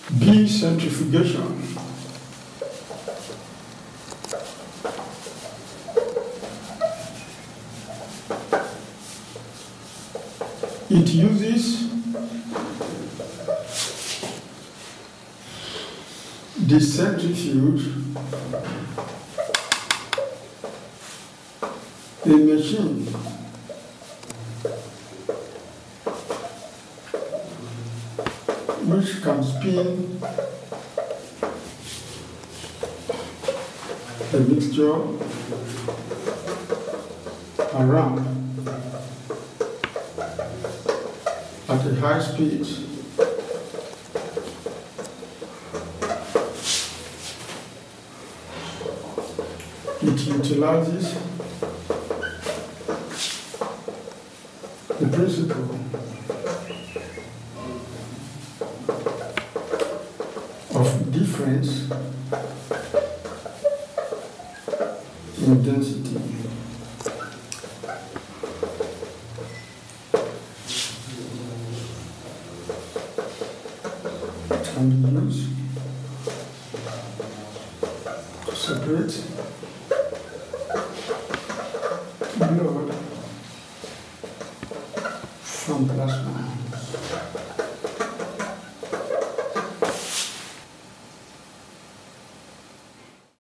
B. Centrifugation. It uses the centrifuge, a machine which can spin the mixture around at a high speed. It utilizes the principle of difference in density. And use to separate blood from plasma.